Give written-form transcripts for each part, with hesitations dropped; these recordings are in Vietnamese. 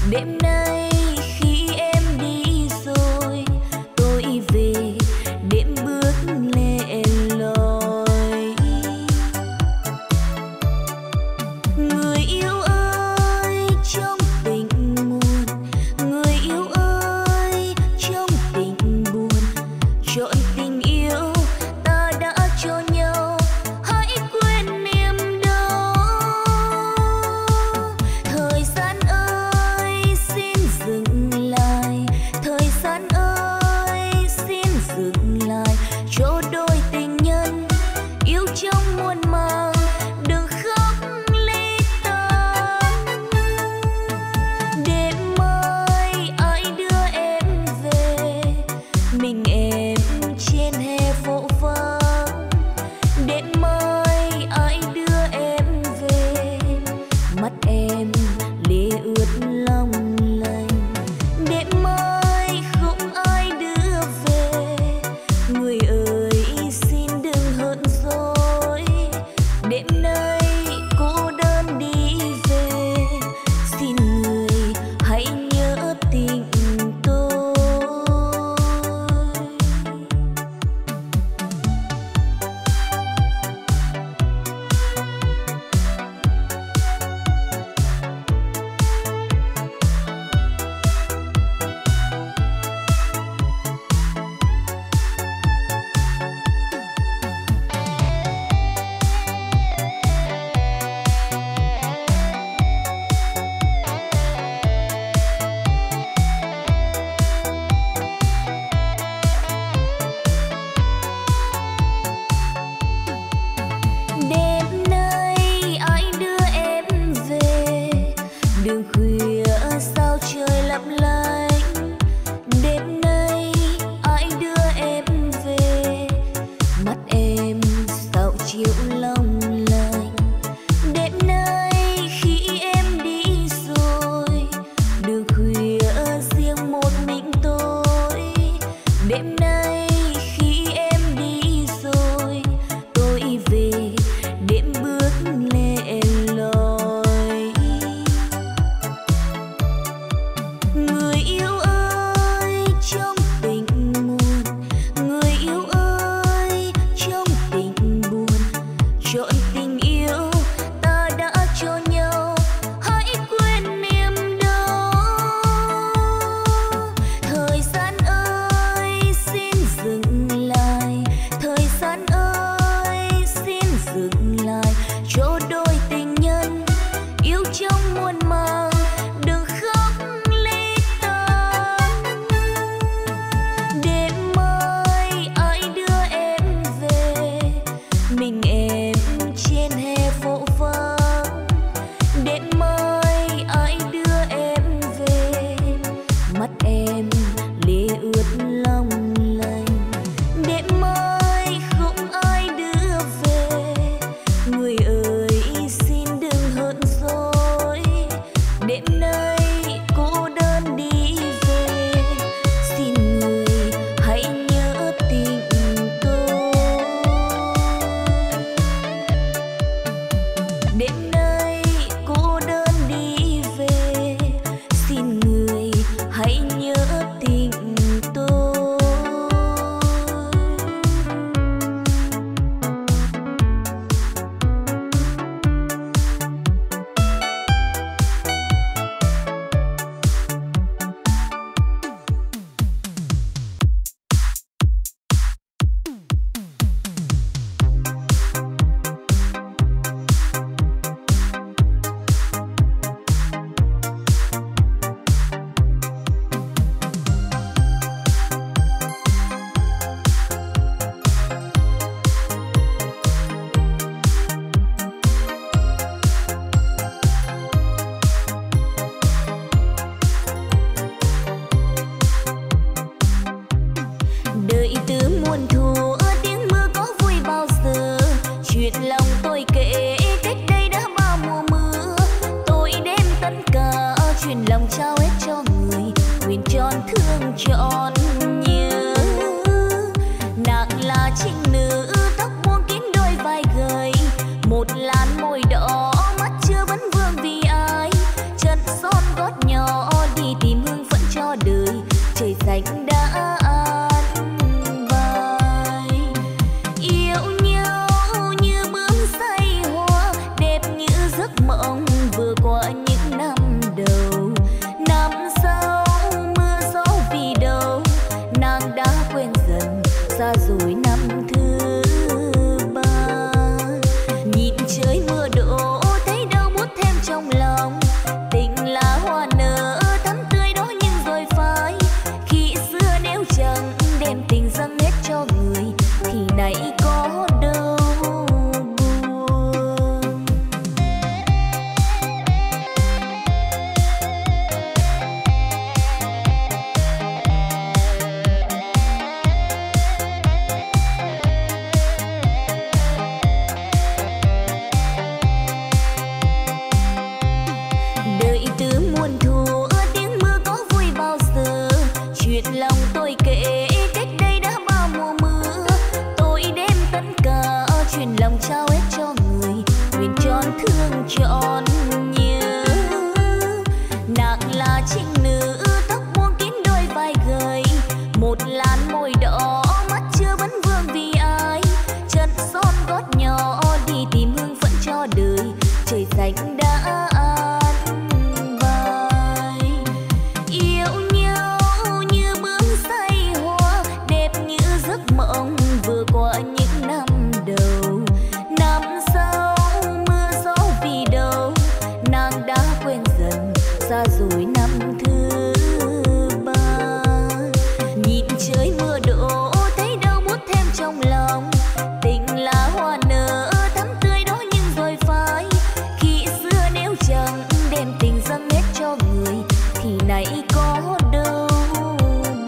Đêm nay khi em đi rồi, tôi về đêm bước lẻ loi. Người yêu ơi trong tình muôn, người yêu ơi trong tình buồn, chọn tình yêu ta đã cho nhau, hãy quên niềm đau. Thời gian ơi xin dừng lại, thời gian ơi xin dừng lại, cho đôi tình nhân yêu trong muôn màng đừng khóc ly tan. Đêm mai ai đưa em về, mình em trên hè phố vắng. Đêm mai ai đưa em về, mắt em lệ ướt long lanh. Đêm mai không ai đưa về, người ơi xin đừng hờn dỗi. Đêm nay cô đơn đi về, xin người hãy nhớ tình tôi. Đêm nay ai đưa em về, đường khuya sao trời lấp lánh. Đêm nay ai đưa em về, mắt em sao chiều long lanh. Đêm nay khi em đi rồi, đường khuya riêng một mình tôi. Đêm nay khi em đi rồi, tôi về đêm bước lẻ loi. Người yêu ơi trong tình muôn, người yêu ơi trong tình buồn, chọn tình yêu ta đã cho nhau, hãy quên niềm đau. Thời gian ơi xin dừng lại, thời gian ơi xin dừng lại, cho đôi tình nhân yêu trong muôn màng đừng khóc ly tan. Đêm mai ai đưa em về, mình em trên hè phố vắng. Đêm mai ai đưa em về, mắt em lệ ướt long lanh. Đêm mai không ai đưa về, người ơi xin đừng hờn dỗi. Đêm nay cô đơn đi về, xin người hãy nhớ tình tôi. Đêm nay cô đơn đi về, xin người hãy nhớ tình tôi. Đợi từ muôn thuở tiếng mưa có vui bao giờ, chuyện lòng tôi kể cách đây đã bao mùa mưa. Tôi đem tất cả chuyện lòng trao hết cho người, nguyện tròn thương trọn nhớ. Nàng là trinh nữ tóc buông kín đôi vai gầy, một làn môi đỏ mắt chưa vấn vương vì ai. Chân son gót nhỏ xanh đã an bài. Yêu nhau như bướm say hoa, đẹp như giấc mộng vừa qua những năm đầu. Năm sau mưa gió vì đâu, nàng đã quên dần xa rồi năm thứ ba. Nhìn trời mưa đổ thấy đâu buốt thêm trong lòng, tình là hoa nở thắm tươi đó nhưng rồi phai. Khi xưa nếu chẳng đem tình dâng hết cho người thì nay có đâu buồn. Đợi từ muôn thuở tiếng mưa có vui bao giờ, chuyện lòng tôi kể cách đây đã bao mùa mưa. Tôi đem tất cả chuyện lòng trao hết cho người, nguyện tròn thương trọn nhớ. Nàng là trinh nữ tóc buông kín đôi vai gầy, một làn môi đỏ mắt chưa vấn vương vì ai. Chân son gót nhỏ đi tìm hương phận cho đời, trời xanh đã an bài. Yêu nhau như bướm say hoa, đẹp như giấc mộng vừa qua những năm đầu. Năm sau mưa gió vì đâu, nàng đã quên dần xa rồi năm thứ ba. Nhìn trời mưa đổ thấy đâu buốt thêm trong lòng, tình là hoa nở thắm tươi đó nhưng rồi phai. Khi xưa nếu chẳng đem tình dâng hết cho người thì nay có đâu buồn.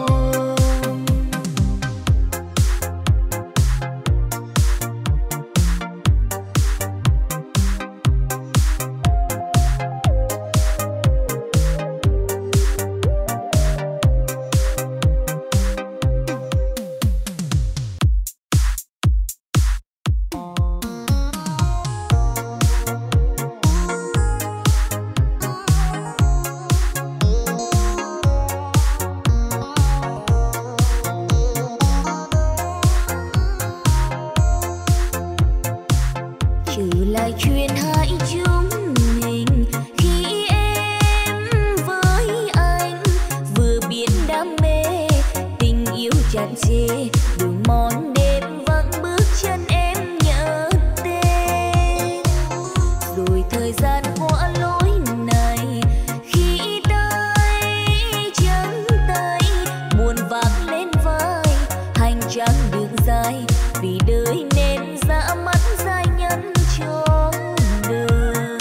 Trở lại chuyện hai chúng mình khi em với anh vừa biết đam mê, tình yêu tràn trề đường mòn đêm vắng bước chân em nhớ tên. Rồi thời gian qua lối này khi tay trắng tay buồn vác lên vai, hành trang đường dài vì đời nên dã mắt dài nhân cho đời.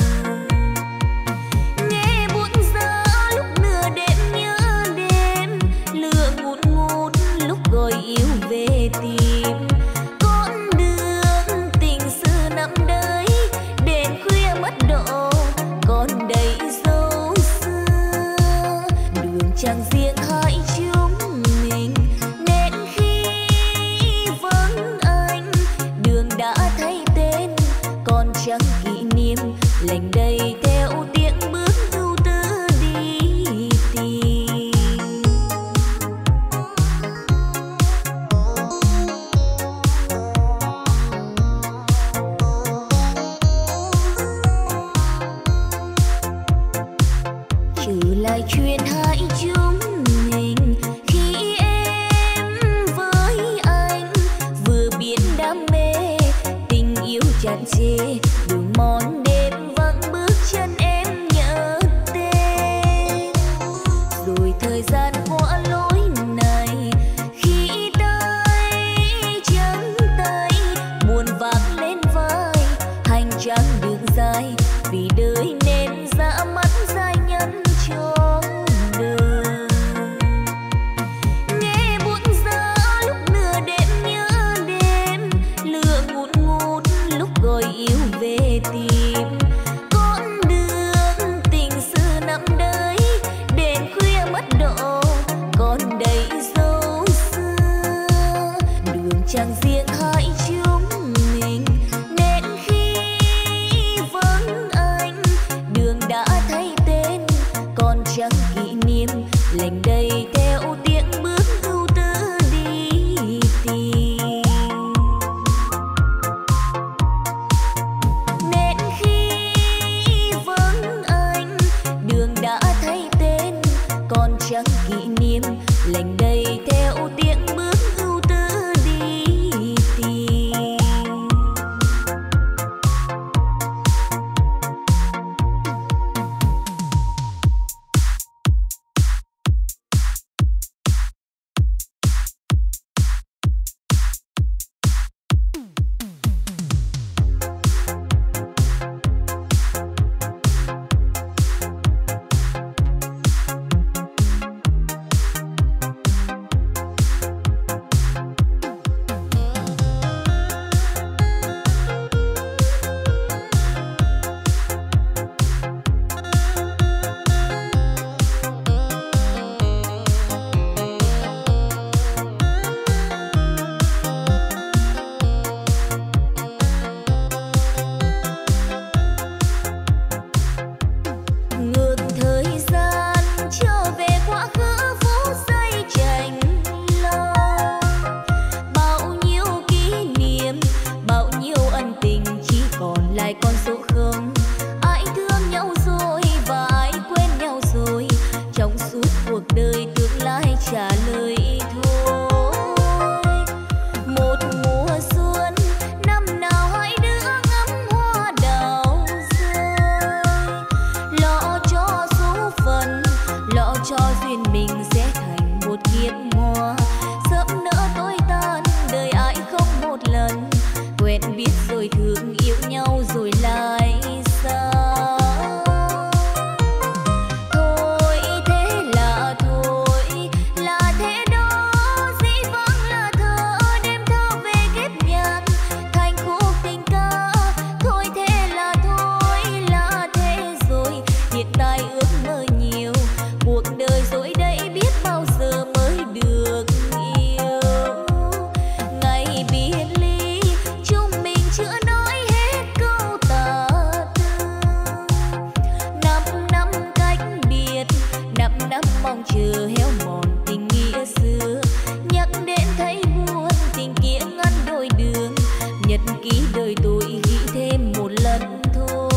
Nghe buồn giá lúc nửa đêm nhớ đêm, lửa ngùn ngút lúc gọi yêu về tìm. Con đường tình xưa nằm đấy, đến khuya mất độ còn đầy dấu xưa. Đường chẳng riêng hai chúng mình nên khi vắng anh, đường đã thay tên còn chẳng kỷ niệm, lành đầy theo tiếng bước ưu tư đi tìm. Trở lại chuyện hai chúng mình khi em với anh vừa biết đam mê, tình yêu tràn trề đường mòn đêm vắng bước chân em nhớ tên. Rồi thời gian qua lối này khi tay trắng tay buồn vác lên vai, hành trang đường dài vì đời nên dã mắt dài nhân cho đời. Nghe buồn giá lúc nửa đêm nhớ đêm, lửa ngùn ngút lúc gọi yêu về tìm. Con đường tình xưa nằm đấy, đến khuya mất độ còn đầy dấu xưa. Đường chẳng riêng hai chúng mình nên khi vắng anh, đường đã thay tên còn chẳng kỷ niệm, lành đầy theo tiếng mong chờ héo mòn tình nghĩa xưa. Nhắc đến thấy buồn tình kia ngăn đôi đường, nhật ký đời tôi ghi thêm một lần thôi.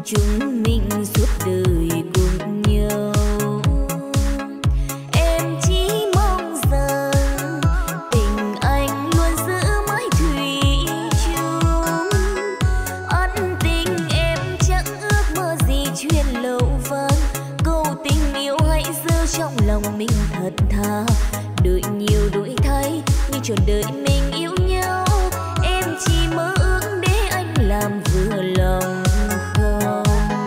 chúng mình suốt đời cùng nhau. Em chỉ mong rằng tình anh luôn giữ mãi thủy chung. Ân tình em chẳng ước mơ gì chuyện lâu vang, câu tình yêu hãy giữ trong lòng mình thật thà. Đợi nhiều đổi thay nhưng trọn đời mình yêu nhau. Em chỉ mơ ước để anh làm vừa lòng không.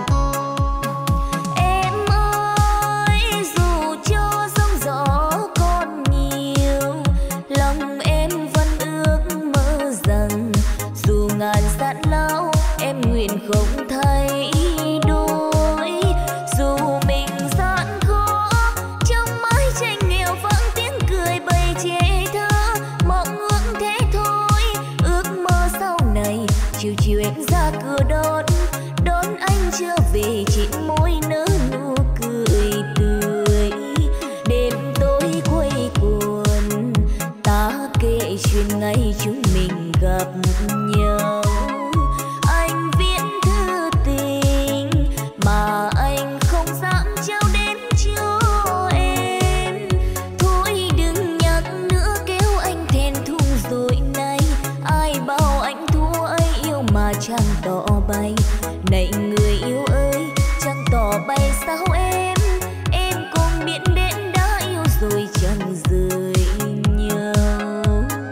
Em ơi dù cho sóng gió còn nhiều, lòng em vẫn ước mơ rằng dù ngàn gian lao em nguyện không thay đổi. Dù mình gian khó trong mái tranh nghèo vang tiếng cười bày chê thơ, mong ước thế thôi. Ước mơ sau này chiều chiều em ra cửa đón anh trở về, chỉ môi nở nụ cười tươi. Đêm tối quây quần ta kể chuyện ngày chúng mình gặp nhau. Anh viết thư tình mà anh không dám trao đến cho em. Thôi đừng nhắc nữa kêu anh thẹn thùng rồi này. Ai bảo anh thua ấy yêu mà chẳng tỏ bay. Này người yêu ơi chẳng tỏ bay sao em. Em cũng biết đến đã yêu rồi chẳng rời nhau.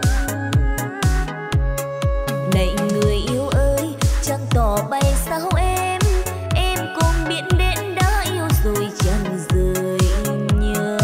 Này người yêu ơi chẳng tỏ bay sao em. Em cũng biết đến đã yêu rồi chẳng rời nhau.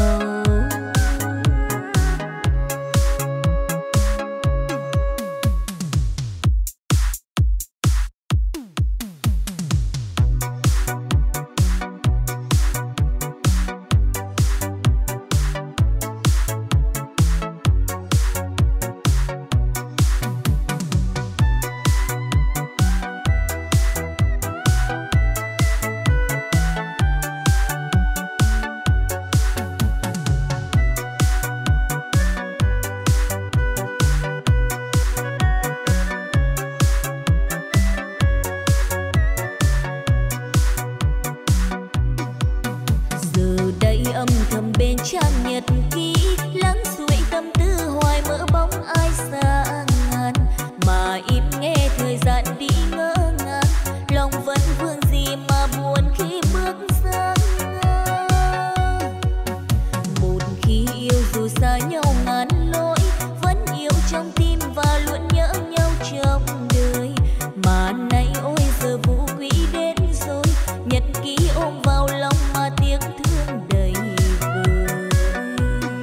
Giờ đây âm thầm bên trang nhật ký, lắng suy tâm tư hoài mơ bóng ai xa ngàn. Mà im nghe thời gian đi ngỡ ngàng, lòng vẫn vương gì mà buồn khi bước sang ngang. Một khi yêu dù xa nhau ngàn lối, vẫn yêu trong tim và luôn nhớ nhau trong đời. Mà nay ôi giờ vũ quý đến rồi, nhật ký ôm vào lòng mà tiếng thương đầy vơi.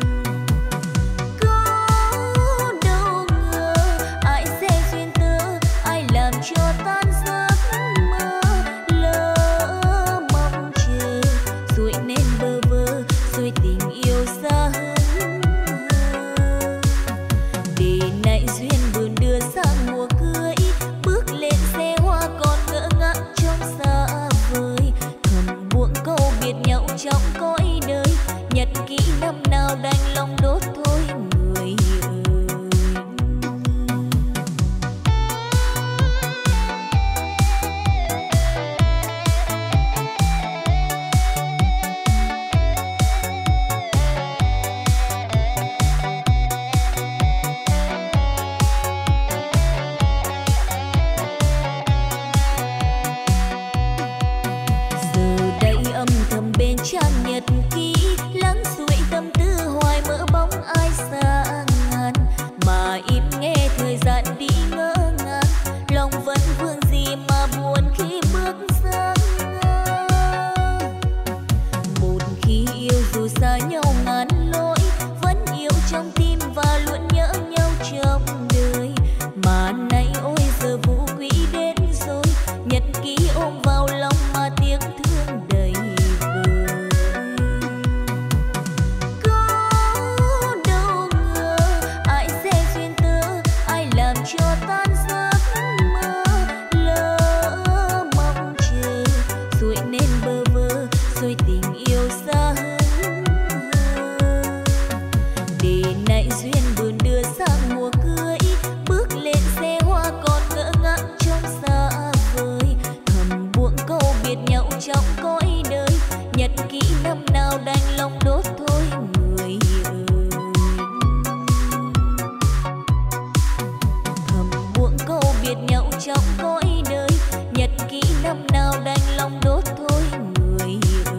trong cõi đời, nhật ký năm nào đành lòng đốt thôi người ơi. Thầm buông câu biệt nhau trong cõi đời, nhật ký năm nào đành lòng đốt thôi người ơi.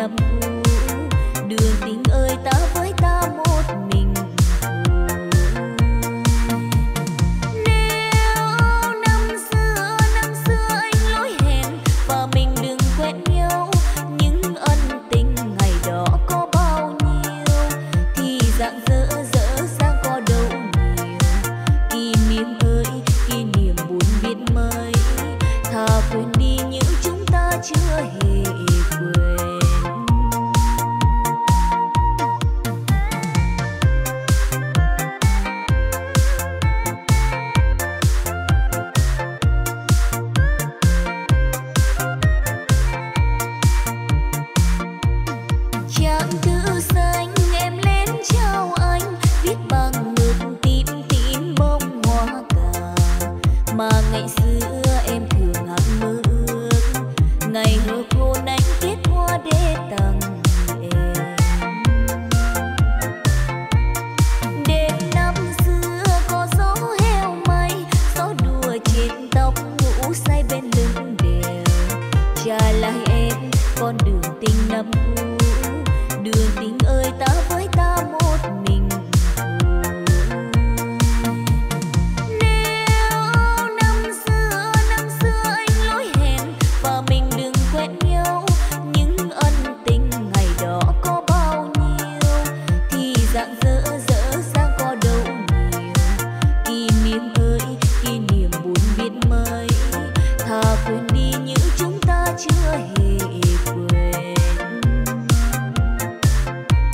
năm cũ. Đường tình ơi ta với ta một mình. Nếu năm xưa anh lỗi hẹn và mình đừng quên nhau, những ân tình ngày đó có bao nhiêu thì rạng rỡ sang có đâu nhiều. Kỷ niệm ơi kỷ niệm buồn biết mấy, thà quên đi những chúng ta chưa hề quên. Trang thư xanh em lên trao anh, viết bằng mực tím bông hoa cà mà ngày xưa em thường hằng mơ ước. Ngày hợp hôn anh kết hoa để tặng em. Đêm năm xưa có gió heo may, gió đùa trên tóc ngủ say bên lưng đèo. Trả lại em con đường tình năm cũ, đường tình ơi ta với ta một mình. Nếu năm xưa anh lỗi hẹn và mình đừng quên nhau, những ân tình ngày đó có bao nhiêu thì rạng rỡ sang có đâu nhiều. Kỷ niệm ơi kỷ niệm buồn biết mấy, thà quên đi những chúng ta chưa hề quên.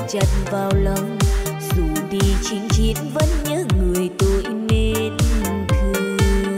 chặt vào lòng, dù đi chinh chiến vẫn nhớ người tôi mến thương.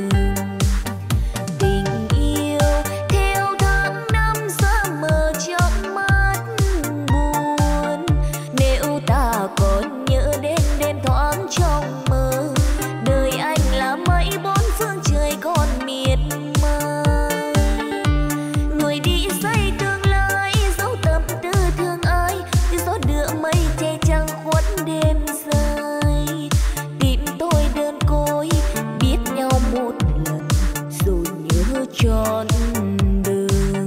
Tình yêu theo tháng năm xa mờ trong mắt buồn, nếu ta còn nhớ đến đêm thoáng trong mơ, đời anh là mây bốn phương trời còn miệt mài. Người đi xây tương lai dấu tâm tư thương ai, như gió đưa mây che trăng khuất đêm dài. Tim tôi đơn côi biết nhau một lần rồi nhớ trọn đời.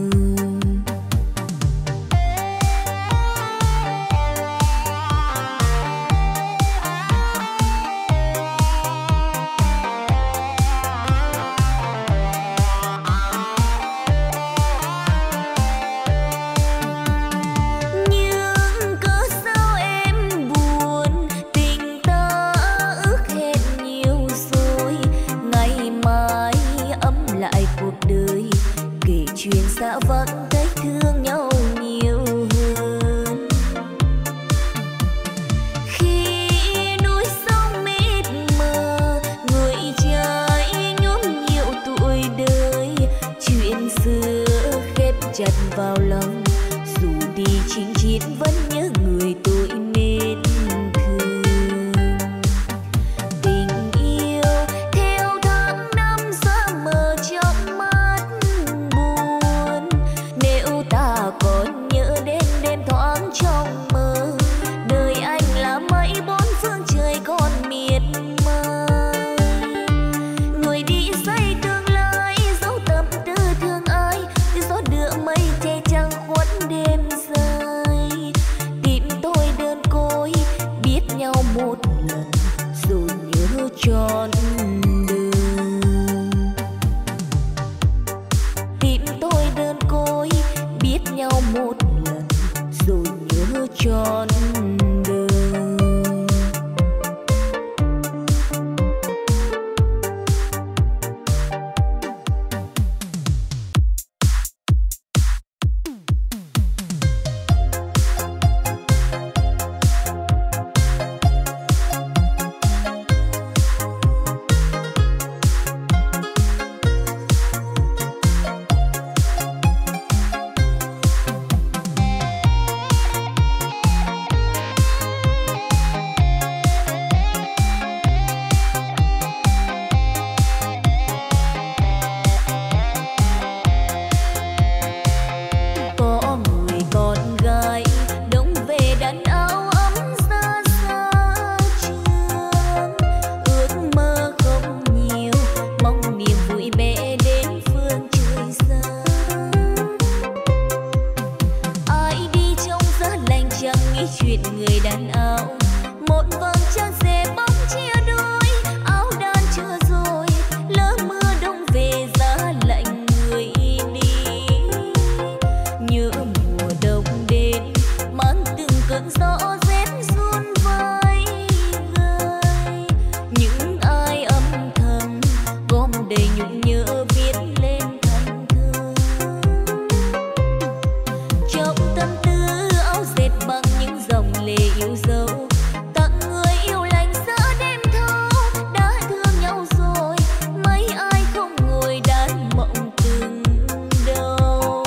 Nhưng cớ sao em buồn, tình ta ước hẹn nhiều rồi, ngày mai ấm lại cuộc đời, kể chuyện xa vắng cách thương nhau nhiều hơn. Khi núi sông mịt mờ, người trai nhuốm nhiều tuổi đời, chuyện xưa khép chặt vào lòng, dù đi chinh chiến vẫn nhớ người tôi mến thương. Tình yêu theo tháng năm xa mờ trong mắt buồn, nếu ta còn nhớ đến đêm thoáng trong mơ, đời anh là mây bốn phương trời còn miệt mài. Người đi xây tương lai dấu tâm tư thương ai, như gió đưa mây che trăng khuất đêm dài. Tim tôi đơn côi biết nhau một lần rồi nhớ trọn đời. Tim tôi đơn côi biết nhau một lần rồi nhớ trọn đời. Có người con gái đông về đàn áo ấm xa xa trường, ước mơ không nhiều mong niềm vui bé đến phương trời xa. Ai đi trong giá lạnh chẳng nghĩ chuyện người đàn áo, một vầng trăng sẽ bóng chia đôi, áo đan chưa rồi lỡ mưa đông về giá lạnh người đi. Nhớ mùa đông đến mang từng cơn gió rét run vai gai, những ai âm thầm gom đầy nhung nhớ viết lên thành thơ. Trong tâm tư áo dệt bằng những dòng lệ yêu dấu, tặng người yêu lành giữa đêm thâu. Đã thương nhau rồi mấy ai không ngồi đàn mộng từng đâu.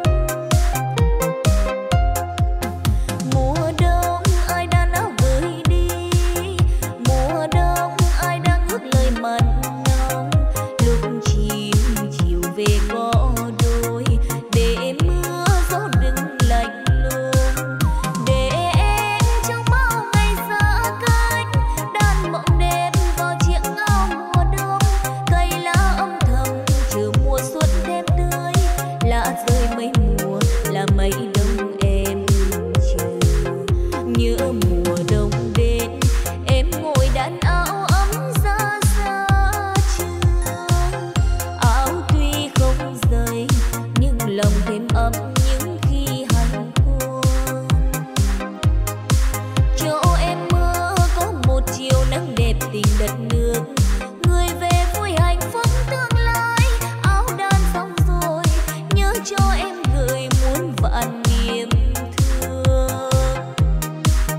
Mùa đông ai đang áo gửi đi, mùa đông ai đang ước lời mặn nồng. Lúc chiều về có đôi, để mưa gió đừng lạnh lùng, để em trong bao ngày xa cách đàn mộng đêm vào chiếc áo mùa đông. Cây lá âm thầm chờ mùa xuân thêm tươi, lá rơi mấy mùa là mấy đông em chờ. Nhớ mùa đông đến em ngồi đàn áo ấm xa xa trường, áo tuy không dày nhưng lòng thêm ấm những khi hành quân. Chỗ em mơ có một chiều nắng đẹp tình đất nước, người về vui hạnh phúc tương lai. Áo đan xong rồi nhớ cho em gửi muôn vạn niềm thương.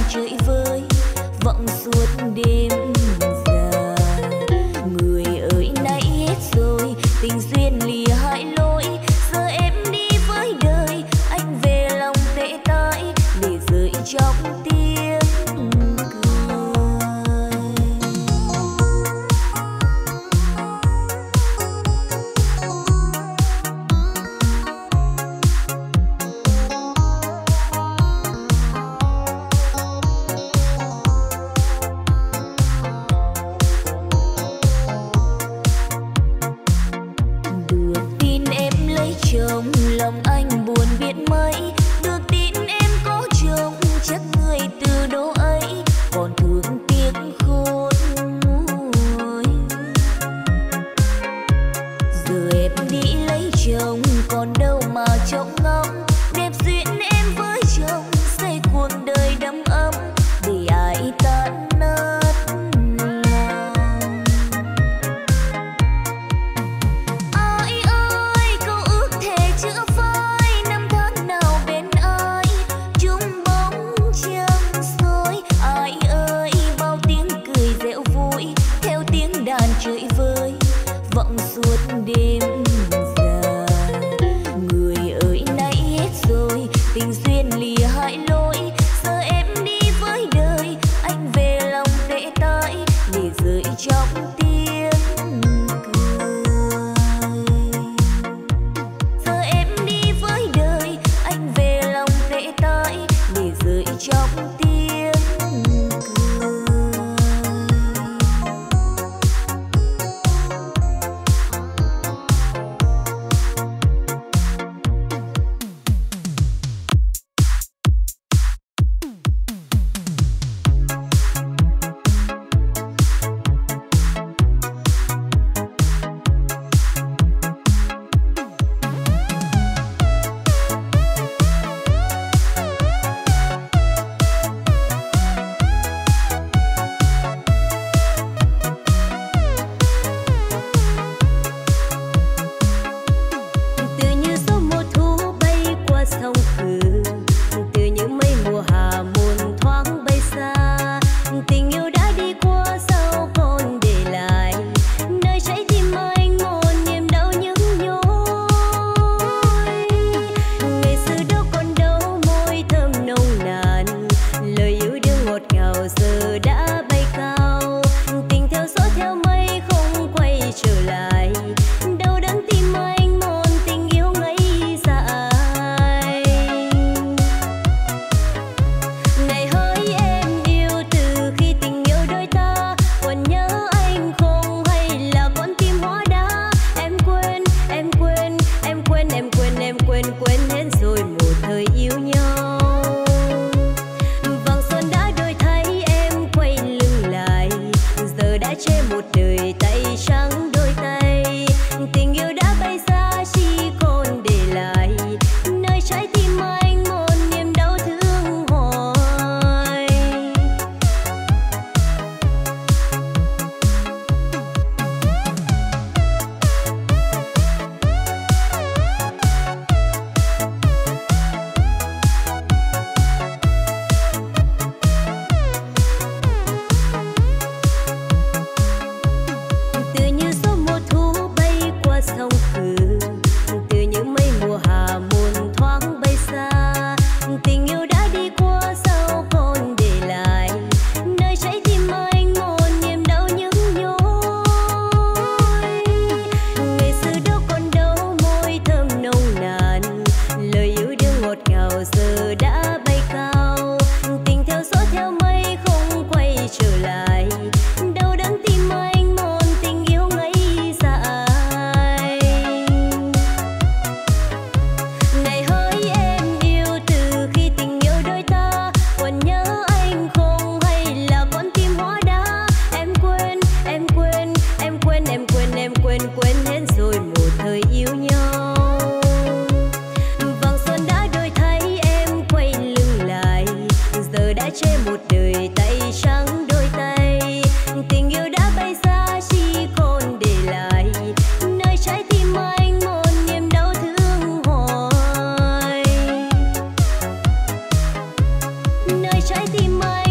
chơi vơi vọng suốt đêm dài. Người ơi nay hết rồi, tình duyên lìa hai lối, giờ em đi với đời, anh về lòng tệ tái để rơi trong tiếng chồng. Lòng anh buồn biết mấy, được tin em có chồng, chắc người từ đâu ấy còn thương tiếc khôn nguôi. Giờ em đi lấy chồng, còn đâu mà trông ngóng đẹp duyên em với chồng, xây cuộc đời đầm ấm để ai tan nát lòng. Ai ơi câu ước thề chữa phai, năm tháng nào bên ai chung bóng trăng soi. Ai ơi bao tiếng cười reo vui theo tiếng đàn chơi vơi vọng suốt đêm dài. Người ơi nay hết rồi, tình duyên lìa hai lối, giờ em đi với đời, anh về lòng tệ tái để rơi trong tiếng cười. Giờ em đi với đời, anh về lòng tệ tái để rơi trong tiếng cười. Trái tim anh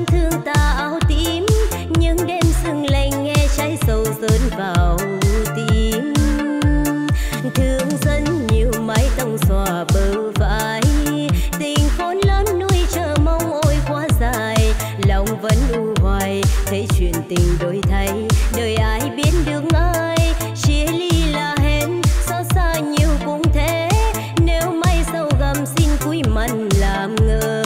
trắng thương ta áo tím, những đêm sương lạnh nghe trái sầu rớn vào tim. Thương dân nhiều mái tóc xòa bờ vai, tình khốn lớn nuôi chờ mong ôi quá dài, lòng vẫn u hoài thấy chuyện tình đổi thay, đời ai biết được ai chia ly là hẹn, xót xa nhiều cũng thế, nếu may sau gầm xin cúi mặt làm ngơ.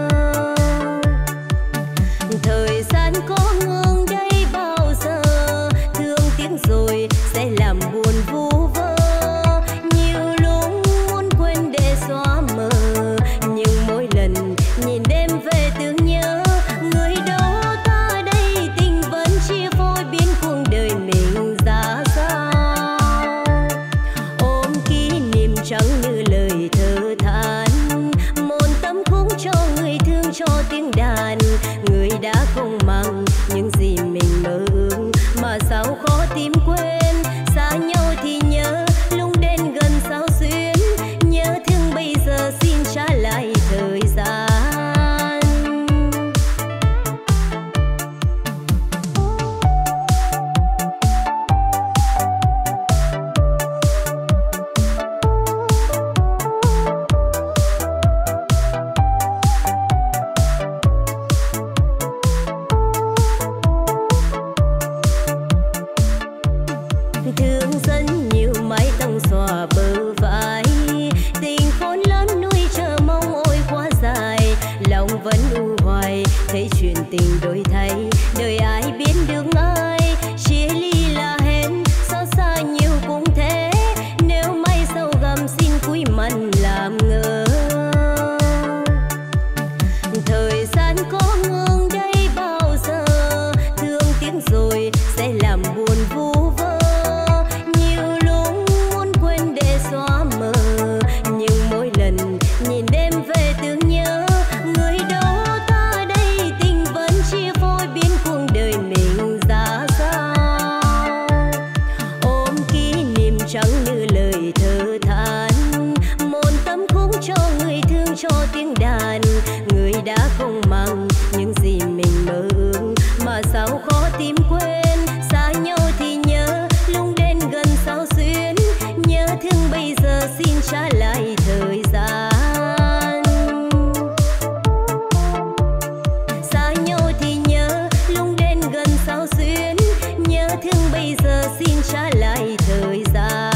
Thời gian có ngừng đây bao giờ, thương tiếc rồi sẽ làm buồn vu vơ, nhiều lúc muốn quên để xóa mờ, nhưng mỗi lần nhìn đêm về tưởng nhớ người đó ta đây, tình vẫn chia phôi biến cuộc đời mình ra sao. Ôm kỷ niệm trắng như lời thơ than, một tấm khúc cho người thương cho tiếng đàn, người đã không mang những gì mình mơ ước mà sao khó tìm quên, xa nhau thì nhớ lúc đến gần sao xuyến, nhớ thương bây giờ xin trả lại thời gian. Thương dân nhiều mái tóc xòa bờ vai, tình khốn lớn nuôi chờ mong ôi quá dài, lòng vẫn u hoài thấy chuyện tình đổi thay, đời ai biết được ai chia ly là hẹn, xót xa nhiều cũng thế, nếu may sau gầm xin cúi mặt làm ngơ. Thời gian có ngừng đây bao giờ, thương tiếc rồi sẽ làm buồn vu vơ, nhiều lúc muốn quên để xóa mờ, nhưng mỗi lần nhìn đêm về tưởng nhớ người đó ta đây, tình vẫn chia phôi biến cuộc đời mình ra sao. Ôm kỷ niệm trắng như lời thơ than, một tấm khúc cho người thương cho tiếng đàn, người đã không mang những gì mình mơ ước mà sao khó tìm quên, xa nhau thì nhớ lúc đến gần sao xuyến, nhớ thương bây giờ xin trả lại thời gian. Xa nhau thì nhớ lúc đến gần sao xuyến, nhớ thương bây giờ xin trả lại thời gian.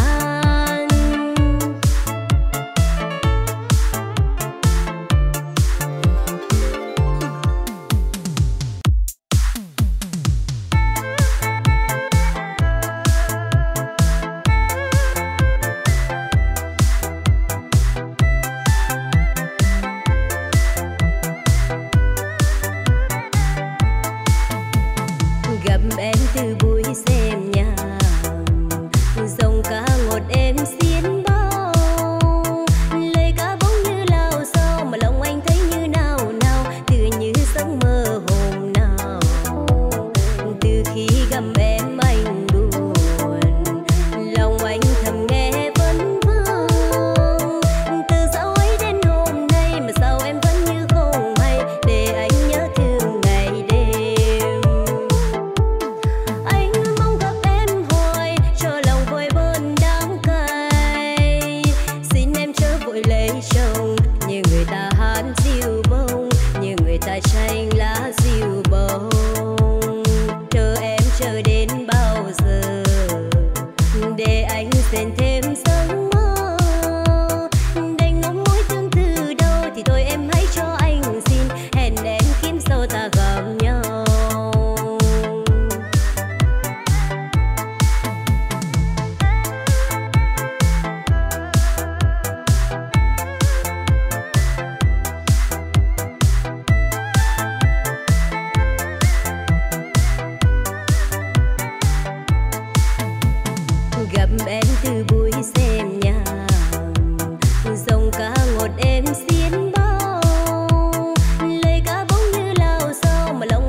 Gặp em từ buổi xem nhà, dòng ca ngọt em xiên bao, lời ca bóng như lao sao mà lòng anh thấy như nào nào, tựa như giấc mơ hôm nào. Từ khi gặp em anh buồn, lòng anh thầm nghe vấn vương, từ dạo ấy đến hôm nay mà sao em vẫn như không hay, để anh nhớ thương ngày đêm. Anh mong gặp em hoài cho lòng vơi bớt đắng cay, xin em chớ vội lấy chồng như người ta hát diều bông, như người ta tranh lá diều bông. Chờ em chờ đến bao giờ để anh xen thêm giấc mơ, đành ngắm mối thương từ đâu thì thôi em hãy cho anh xin, hẹn em kiếm sau ta gặp nhau. Gặp em từ buổi xem nhà, dòng ca ngọt em xiên bao, lời ca bóng như lao sao mà lòng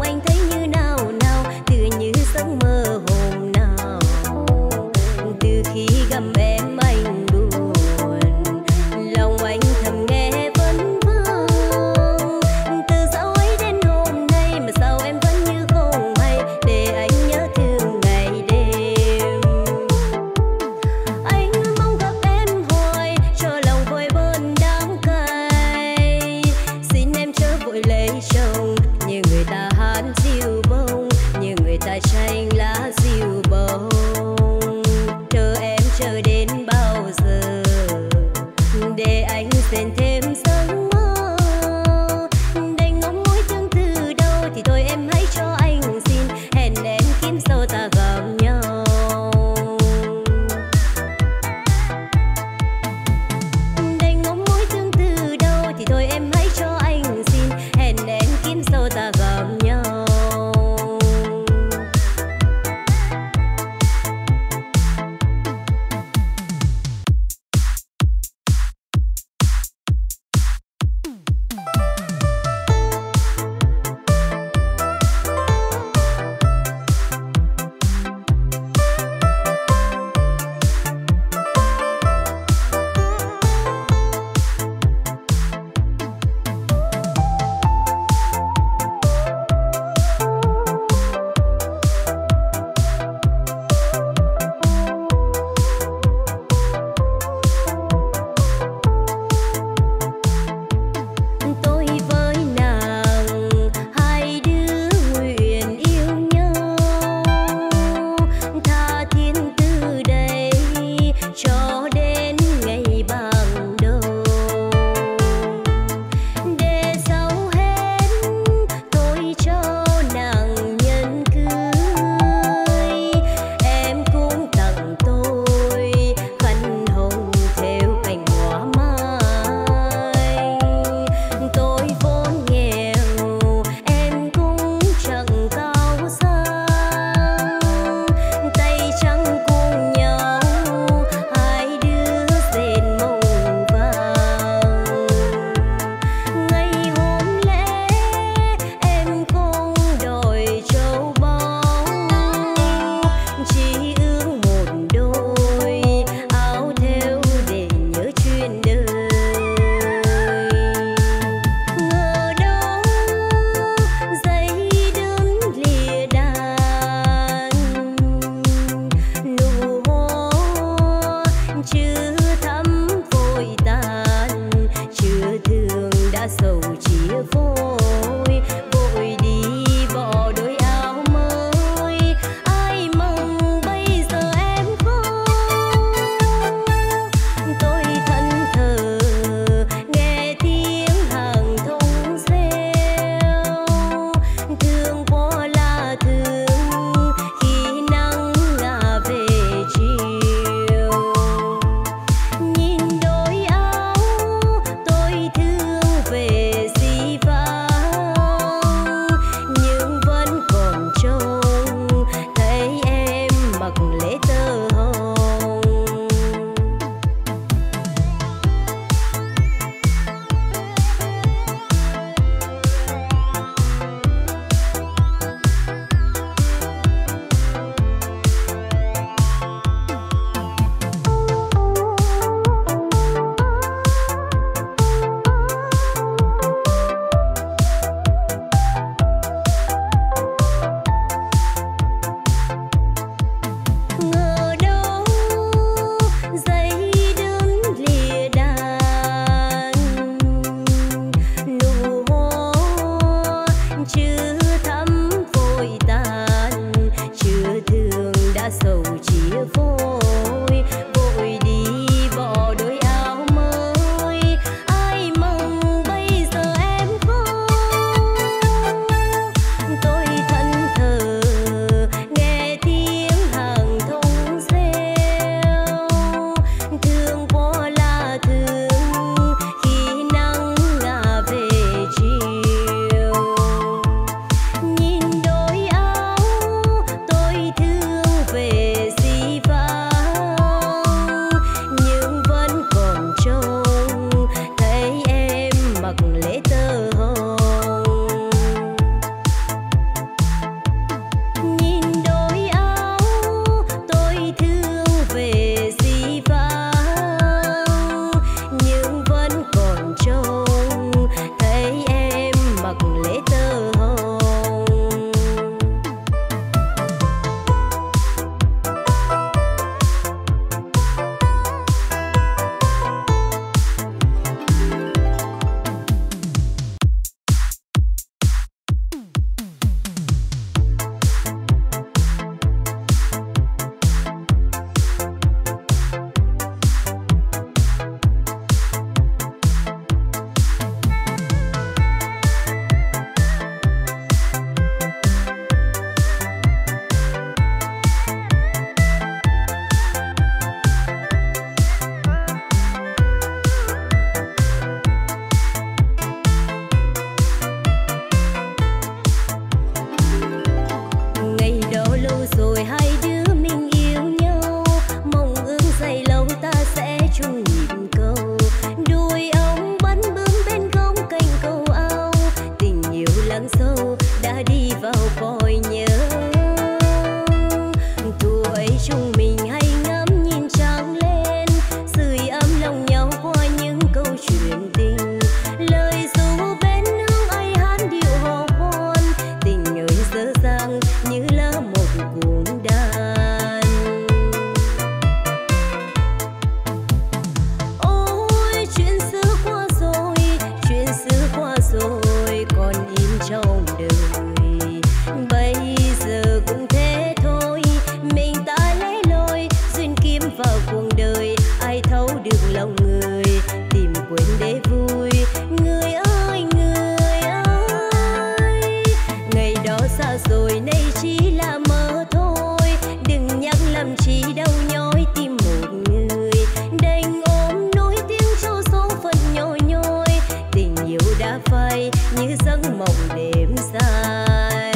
xa rồi nay chỉ là mơ thôi, đừng nhắc làm chi đau nhói tim một người, đành ôm nỗi tiếng cho số phận nhói nhói, tình yêu đã phai như giấc mộng đêm dài.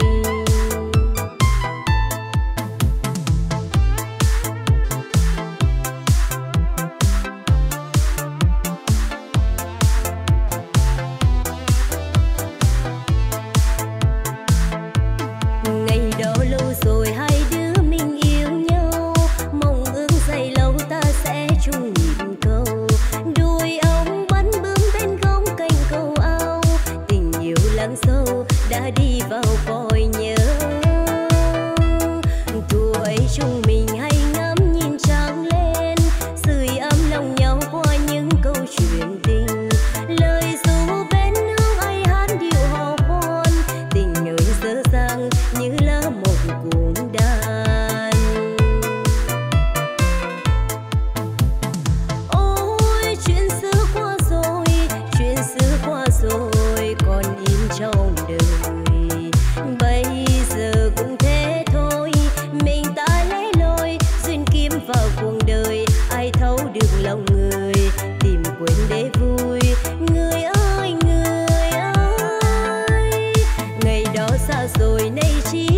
Sâu đã đi vào cõi nhớ, tuổi chúng mình hay ngắm nhìn trăng lên, sưởi ấm lòng nhau qua những câu chuyện tình, lời ru bên nước ai hát điệu hò khoan, tình ơi dở dang như lá một cuồng đàn. Ôi chuyện xưa qua rồi, chuyện xưa qua rồi còn in trong đời, bây giờ cũng thế thôi, mình ta lấy lối duyên kiếm vào cuộc đời, ai thấu được lòng người tìm quên để vui. Người ơi người ơi, ngày đó xa rồi nay chỉ